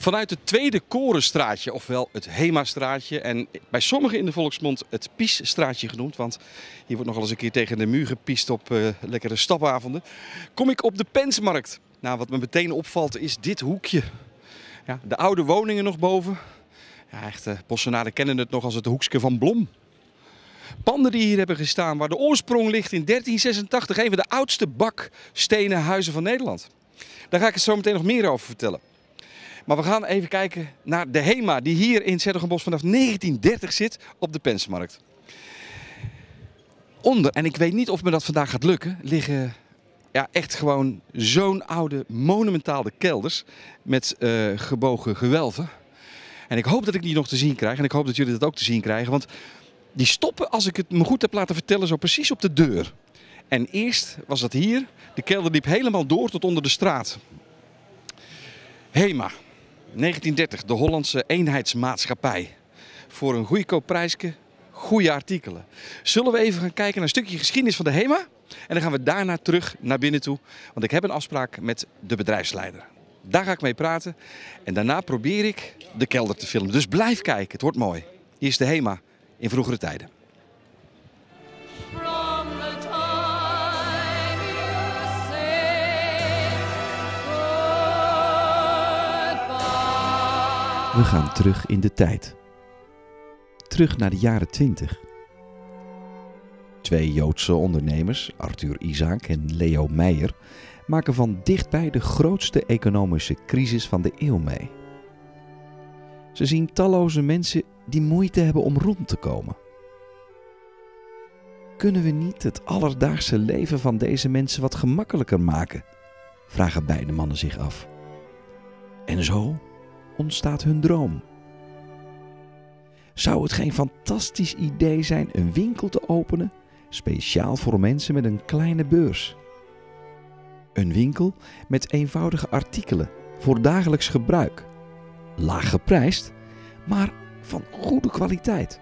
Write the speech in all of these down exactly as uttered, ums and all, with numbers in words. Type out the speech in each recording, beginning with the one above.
Vanuit het Tweede Korenstraatje, ofwel het Hema-straatje en bij sommigen in de volksmond het Piesstraatje genoemd, want hier wordt nog wel eens een keer tegen de muur gepiest op uh, lekkere stapavonden, kom ik op de Pensmarkt. Nou, wat me meteen opvalt is dit hoekje. Ja, de oude woningen nog boven. Ja, echt, uh, Bossenaren kennen het nog als het hoekje van Blom. Panden die hier hebben gestaan, waar de oorsprong ligt in dertien zesentachtig, een van de oudste bakstenen huizen van Nederland. Daar ga ik het zo meteen nog meer over vertellen. Maar we gaan even kijken naar de Hema, die hier in 's-Hertogenbosch vanaf negentien dertig zit op de Pensmarkt. Onder, en ik weet niet of me dat vandaag gaat lukken, liggen ja, echt gewoon zo'n oude monumentale kelders met uh, gebogen gewelven. En ik hoop dat ik die nog te zien krijg en ik hoop dat jullie dat ook te zien krijgen, want die stoppen, als ik het me goed heb laten vertellen, zo precies op de deur. En eerst was dat hier, de kelder liep helemaal door tot onder de straat. Hema, negentien dertig, de Hollandse eenheidsmaatschappij. Voor een goedkoop prijsje, goede artikelen. Zullen we even gaan kijken naar een stukje geschiedenis van de Hema? En dan gaan we daarna terug naar binnen toe, want ik heb een afspraak met de bedrijfsleider. Daar ga ik mee praten en daarna probeer ik de kelder te filmen. Dus blijf kijken, het wordt mooi. Hier is de Hema in vroegere tijden. We gaan terug in de tijd. Terug naar de jaren twintig. Twee Joodse ondernemers, Arthur Isaac en Leo Meijer, maken van dichtbij de grootste economische crisis van de eeuw mee. Ze zien talloze mensen die moeite hebben om rond te komen. Kunnen we niet het alledaagse leven van deze mensen wat gemakkelijker maken? Vragen beide mannen zich af. En zo ontstaat hun droom. Zou het geen fantastisch idee zijn een winkel te openen, speciaal voor mensen met een kleine beurs? Een winkel met eenvoudige artikelen voor dagelijks gebruik. Laag geprijsd, maar van goede kwaliteit.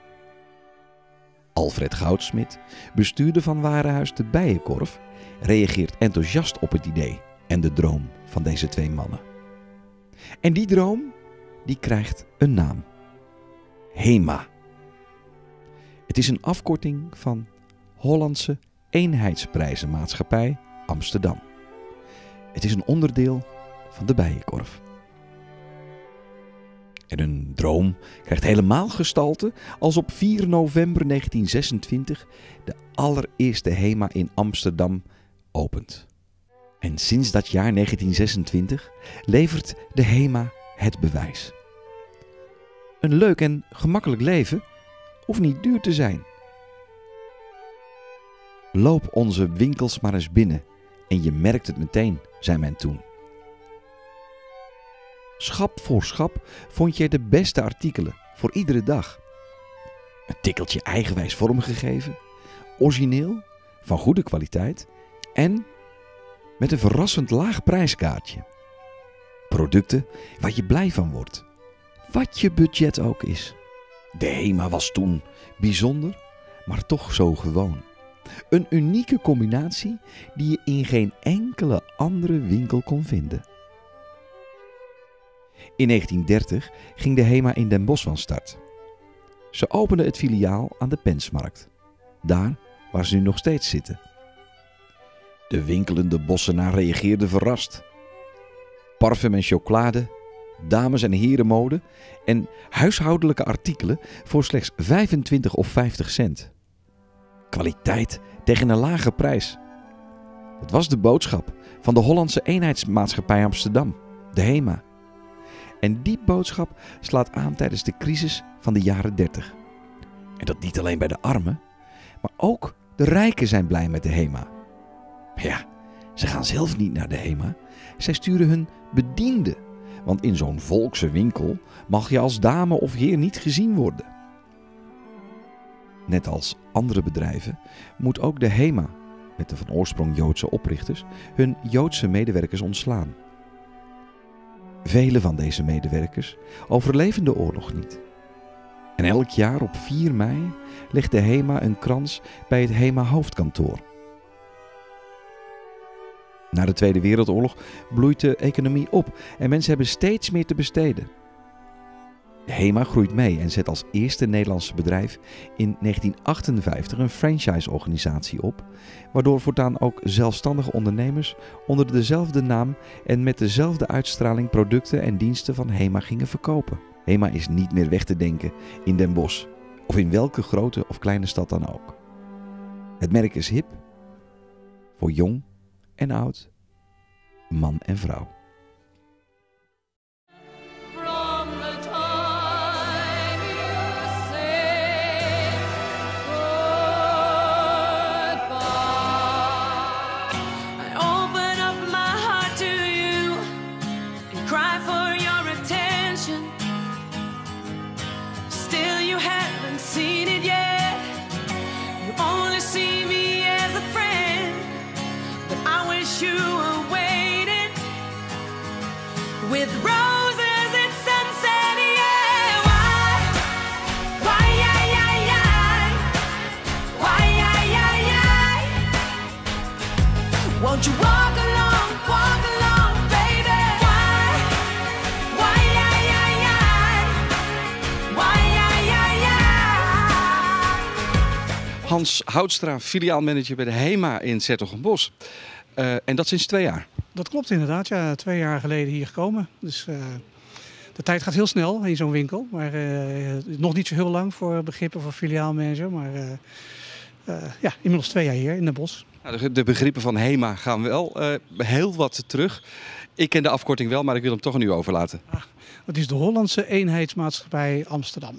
Alfred Goudsmit, bestuurder van warenhuis De Bijenkorf, reageert enthousiast op het idee en de droom van deze twee mannen. En die droom, die krijgt een naam. Hema. Het is een afkorting van Hollandse Eenheidsprijzenmaatschappij Amsterdam. Het is een onderdeel van De Bijenkorf. En een droom krijgt helemaal gestalte als op vier november negentien zesentwintig de allereerste Hema in Amsterdam opent. En sinds dat jaar negentien zesentwintig levert de Hema het bewijs. Een leuk en gemakkelijk leven hoeft niet duur te zijn. Loop onze winkels maar eens binnen en je merkt het meteen, zei men toen. Schap voor schap vond je de beste artikelen voor iedere dag. Een tikkeltje eigenwijs vormgegeven, origineel, van goede kwaliteit en met een verrassend laag prijskaartje. Producten waar je blij van wordt, wat je budget ook is. De Hema was toen bijzonder, maar toch zo gewoon. Een unieke combinatie die je in geen enkele andere winkel kon vinden. In negentien dertig ging de Hema in Den Bosch van start. Ze openden het filiaal aan de Pensmarkt, daar waar ze nu nog steeds zitten. De winkelende Bossenaar reageerde verrast. Parfum en chocolade, dames- en herenmode en huishoudelijke artikelen voor slechts vijfentwintig of vijftig cent. Kwaliteit tegen een lage prijs. Dat was de boodschap van de Hollandse Eenheidsmaatschappij Amsterdam, de Hema. En die boodschap slaat aan tijdens de crisis van de jaren dertig. En dat niet alleen bij de armen, maar ook de rijken zijn blij met de Hema. Maar ja, ze gaan zelf niet naar de Hema. Zij sturen hun bedienden. Want in zo'n volkse winkel mag je als dame of heer niet gezien worden. Net als andere bedrijven moet ook de Hema, met de van oorsprong Joodse oprichters, hun Joodse medewerkers ontslaan. Vele van deze medewerkers overleven de oorlog niet. En elk jaar op vier mei legt de Hema een krans bij het Hema hoofdkantoor. Na de Tweede Wereldoorlog bloeit de economie op en mensen hebben steeds meer te besteden. De HEMA groeit mee en zet als eerste Nederlandse bedrijf in negentien achtenvijftig een franchise-organisatie op, waardoor voortaan ook zelfstandige ondernemers onder dezelfde naam en met dezelfde uitstraling producten en diensten van HEMA gingen verkopen. HEMA is niet meer weg te denken in Den Bosch of in welke grote of kleine stad dan ook. Het merk is hip voor jong en oud, man en vrouw. Seen it yet. You only see me as a friend, but I wish you were waiting with roses at sunset. Yeah, why, why, yeah, yeah, yeah, why, yeah, yeah, yeah. Won't you walk along, walk along, baby? Why, why, yeah, yeah, yeah, why, yeah, yeah, yeah. Hans Houtstra, filiaalmanager bij de HEMA in 's-Hertogenbosch. Uh, en dat sinds twee jaar. Dat klopt inderdaad, ja. Twee jaar geleden hier gekomen. Dus uh, de tijd gaat heel snel in zo'n winkel. Maar uh, nog niet zo heel lang voor begrippen voor filiaalmanager. Maar uh, uh, ja, inmiddels twee jaar hier in Den Bosch. Nou, de, de begrippen van HEMA gaan wel uh, heel wat terug. Ik ken de afkorting wel, maar ik wil hem toch aan u overlaten. Ah, dat is de Hollandse Eenheidsmaatschappij Amsterdam.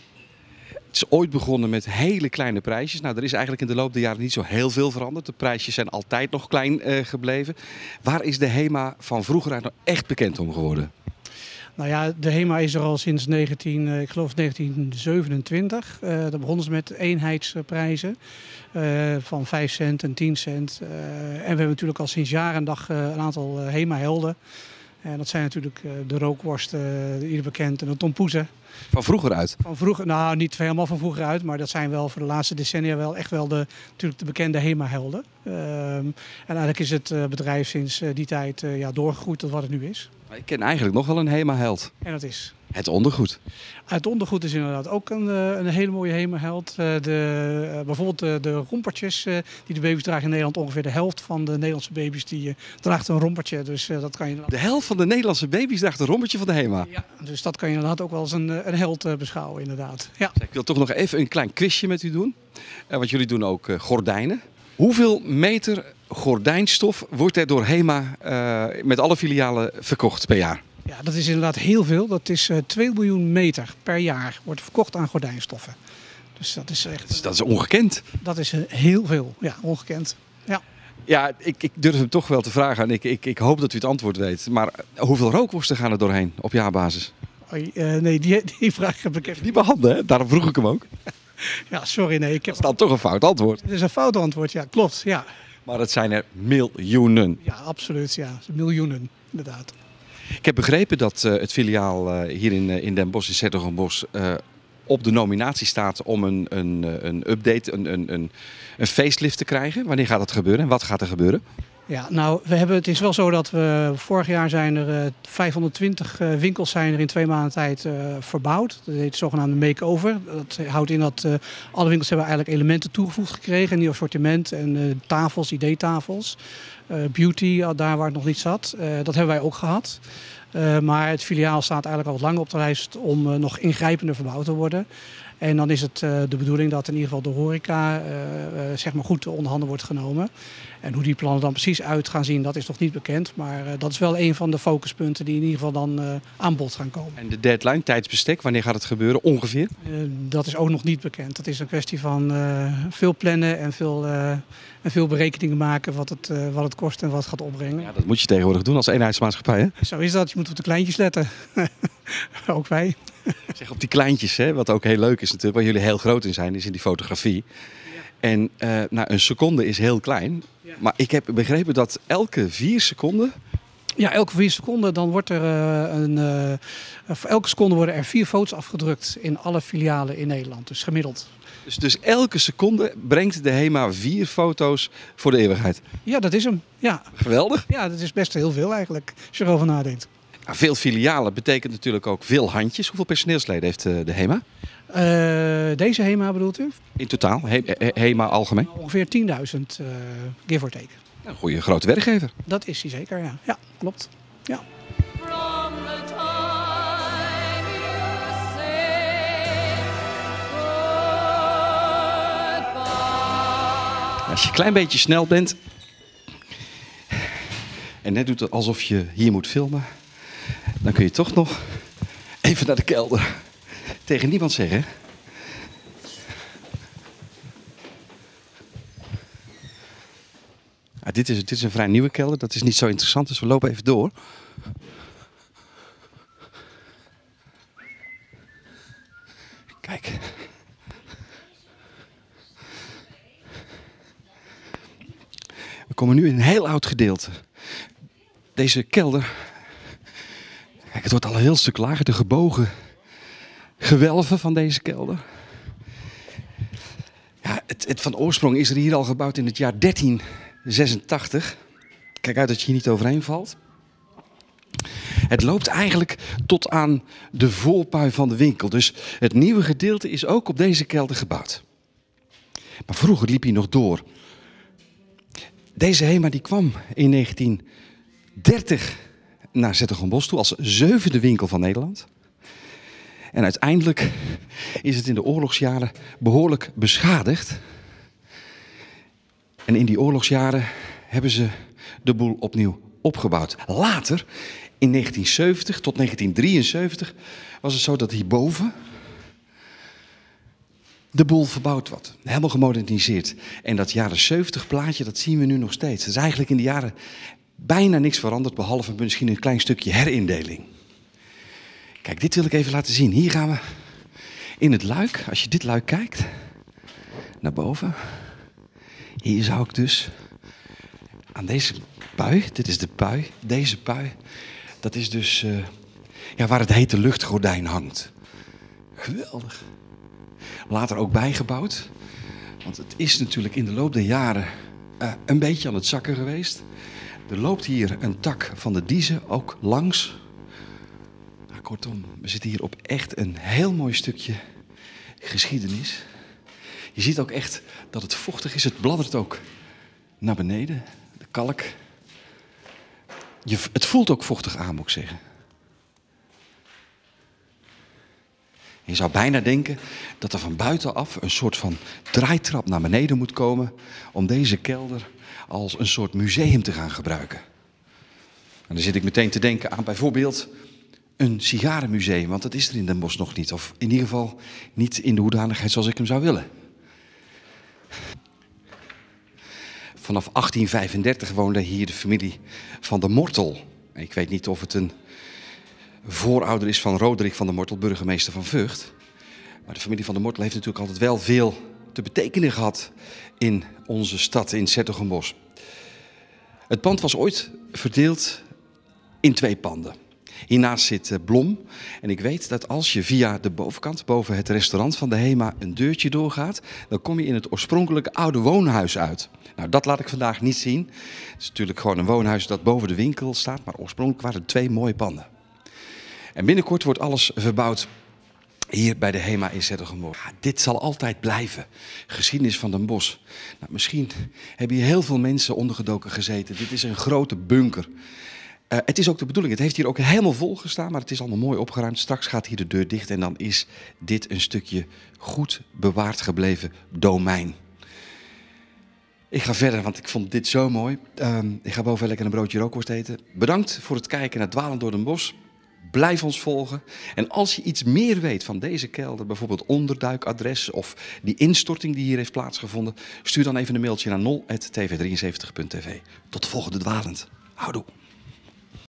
Het is ooit begonnen met hele kleine prijsjes. Nou, er is eigenlijk in de loop der jaren niet zo heel veel veranderd. De prijsjes zijn altijd nog klein uh, gebleven. Waar is de HEMA van vroeger uit nou echt bekend om geworden? Nou ja, de HEMA is er al sinds negentien, ik geloof negentien zevenentwintig. Uh, daar begonnen ze met eenheidsprijzen uh, van vijf cent en tien cent. Uh, en we hebben natuurlijk al sinds jaar en dag uh, een aantal uh, HEMA-helden. En dat zijn natuurlijk uh, de rookworsten, uh, ieder bekend, en de tompoezen. Van vroeger uit? Van vroeger, nou niet helemaal van vroeger uit, maar dat zijn wel voor de laatste decennia wel echt wel de, natuurlijk de bekende HEMA-helden. Um, en eigenlijk is het uh, bedrijf sinds uh, die tijd uh, ja, doorgegroeid tot wat het nu is. Ik ken eigenlijk nog wel een HEMA-held. En dat is? Het ondergoed. Het ondergoed is inderdaad ook een, een hele mooie HEMA-held. De, uh, bijvoorbeeld de, de rompertjes uh, die de baby's dragen in Nederland. Ongeveer de helft van de Nederlandse baby's die uh, draagt een rompertje. Dus uh, dat kan je de helft van de Nederlandse baby's draagt een rompertje van de HEMA? Ja, dus dat kan je inderdaad ook wel als een, een held uh, beschouwen inderdaad. Ja. Ik wil toch nog even een klein quizje met u doen. Uh, want jullie doen ook uh, gordijnen. Hoeveel meter gordijnstof wordt er door HEMA uh, met alle filialen verkocht per jaar? Ja, dat is inderdaad heel veel. Dat is uh, twee miljoen meter per jaar wordt verkocht aan gordijnstoffen. Dus dat is echt... Dus dat is ongekend. Dat is uh, heel veel, ja, ongekend. Ja, ja ik, ik durf hem toch wel te vragen en ik, ik, ik hoop dat u het antwoord weet. Maar hoeveel rookworsten gaan er doorheen op jaarbasis? Oei, uh, nee, die, die vraag heb ik even niet behandeld, hè? Daarom vroeg ik hem ook. Ja, sorry, nee. Ik heb... Dat is dan toch een fout antwoord. Het is een fout antwoord, ja, klopt, ja. Maar het zijn er miljoenen. Ja, absoluut, ja. Miljoenen, inderdaad. Ik heb begrepen dat uh, het filiaal uh, hier in, uh, in Den Bosch, in 's-Hertogenbosch, uh, op de nominatie staat om een, een, een update, een, een, een, een facelift te krijgen. Wanneer gaat dat gebeuren en wat gaat er gebeuren? Ja, nou, we hebben, het is wel zo dat we vorig jaar zijn er uh, vijfhonderdtwintig uh, winkels zijn er in twee maanden tijd uh, verbouwd. Dat heet zogenaamde make-over. Dat houdt in dat uh, alle winkels hebben eigenlijk elementen toegevoegd gekregen. Een nieuw assortiment en uh, tafels, ideetafels. Uh, beauty, uh, daar waar het nog niet zat. Uh, dat hebben wij ook gehad. Uh, maar het filiaal staat eigenlijk al lang op de lijst om uh, nog ingrijpender verbouwd te worden. En dan is het uh, de bedoeling dat in ieder geval de horeca uh, uh, zeg maar goed onder handen wordt genomen. En hoe die plannen dan precies uit gaan zien, dat is nog niet bekend. Maar uh, dat is wel een van de focuspunten die in ieder geval dan uh, aan bod gaan komen. En de deadline, tijdsbestek, wanneer gaat het gebeuren ongeveer? Uh, dat is ook nog niet bekend. Dat is een kwestie van uh, veel plannen en veel, uh, en veel berekeningen maken wat het, uh, wat het kost en wat het gaat opbrengen. Ja, dat moet je tegenwoordig doen als eenheidsmaatschappij, hè? Zo is dat. Je moet op de kleintjes letten. Ook wij. Zeg, op die kleintjes, hè, wat ook heel leuk is natuurlijk, waar jullie heel groot in zijn, is in die fotografie. Ja. En uh, nou, een seconde is heel klein, ja. Maar ik heb begrepen dat elke vier seconden... Ja, elke vier seconden dan wordt er uh, een... Uh, voor elke seconde worden er vier foto's afgedrukt in alle filialen in Nederland. Dus gemiddeld. Dus, dus elke seconde brengt de HEMA vier foto's voor de eeuwigheid. Ja, dat is hem. Ja. Geweldig. ja, dat is best heel veel eigenlijk, als je erover nadenkt. Ja, veel filialen betekent natuurlijk ook veel handjes. Hoeveel personeelsleden heeft eh, de HEMA? Eh, deze HEMA bedoelt u? In totaal, He- He- HEMA algemeen. Ongeveer tienduizend, eh give or take. Een goede grote werkgever. Dat is hij zeker, ja. Ja, klopt. Ja. From the time you say goodbye. Als je een klein beetje snel bent en net doet het alsof je hier moet filmen, dan kun je toch nog even naar de kelder. Tegen niemand zeggen. Ah, dit, is, dit is een vrij nieuwe kelder, dat is niet zo interessant, dus we lopen even door. Kijk. We komen nu in een heel oud gedeelte. Deze kelder, kijk, het wordt al een heel stuk lager, de gebogen gewelven van deze kelder. Ja, het, het van oorsprong is er hier al gebouwd in het jaar dertien zesentachtig. Kijk uit dat je hier niet overheen valt. Het loopt eigenlijk tot aan de voorpui van de winkel. Dus het nieuwe gedeelte is ook op deze kelder gebouwd. Maar vroeger liep hij nog door. Deze HEMA die kwam in negentien dertig naar 's-Hertogenbosch toe als zevende winkel van Nederland. En uiteindelijk is het in de oorlogsjaren behoorlijk beschadigd. En in die oorlogsjaren hebben ze de boel opnieuw opgebouwd. Later, in negentien zeventig tot negentien drieënzeventig, was het zo dat hierboven de boel verbouwd wordt. Helemaal gemoderniseerd. En dat jaren zeventig plaatje, dat zien we nu nog steeds. Er is eigenlijk in de jaren bijna niks veranderd, behalve misschien een klein stukje herindeling. Kijk, dit wil ik even laten zien. Hier gaan we in het luik, als je dit luik kijkt, naar boven. Hier zou ik dus aan deze pui, dit is de pui, deze pui, dat is dus uh, ja, waar het hete luchtgordijn hangt. Geweldig. Later ook bijgebouwd, want het is natuurlijk in de loop der jaren uh, een beetje aan het zakken geweest. Er loopt hier een tak van de Diezen ook langs. Nou, kortom, we zitten hier op echt een heel mooi stukje geschiedenis. Je ziet ook echt dat het vochtig is. Het bladdert ook naar beneden. De kalk. Je, het voelt ook vochtig aan, moet ik zeggen. Je zou bijna denken dat er van buitenaf een soort van draaitrap naar beneden moet komen om deze kelder als een soort museum te gaan gebruiken. En dan zit ik meteen te denken aan bijvoorbeeld een sigarenmuseum, want dat is er in Den Bosch nog niet. Of in ieder geval niet in de hoedanigheid zoals ik hem zou willen. Vanaf achttien vijfendertig woonde hier de familie van de Mortel. Ik weet niet of het een voorouder is van Roderick van der Mortel, burgemeester van Vught. Maar de familie van der Mortel heeft natuurlijk altijd wel veel te betekenen gehad in onze stad, in 's-Hertogenbosch. Het pand was ooit verdeeld in twee panden. Hiernaast zit Blom. En ik weet dat als je via de bovenkant, boven het restaurant van de HEMA, een deurtje doorgaat, dan kom je in het oorspronkelijke oude woonhuis uit. Nou, dat laat ik vandaag niet zien. Het is natuurlijk gewoon een woonhuis dat boven de winkel staat, maar oorspronkelijk waren het twee mooie panden. En binnenkort wordt alles verbouwd hier bij de HEMA in 's-Hertogenbosch. Ja, dit zal altijd blijven. Geschiedenis van Den Bosch. Nou, misschien hebben hier heel veel mensen ondergedoken gezeten. Dit is een grote bunker. Uh, het is ook de bedoeling, het heeft hier ook helemaal vol gestaan, maar het is allemaal mooi opgeruimd. Straks gaat hier de deur dicht en dan is dit een stukje goed bewaard gebleven domein. Ik ga verder, want ik vond dit zo mooi. Uh, ik ga boven lekker een broodje rookworst eten. Bedankt voor het kijken naar Dwalen door Den Bosch. Blijf ons volgen. En als je iets meer weet van deze kelder, bijvoorbeeld onderduikadres of die instorting die hier heeft plaatsgevonden, stuur dan even een mailtje naar nul apenstaartje t v drieënzeventig punt t v. Tot de volgende Dwalend. Houdoe.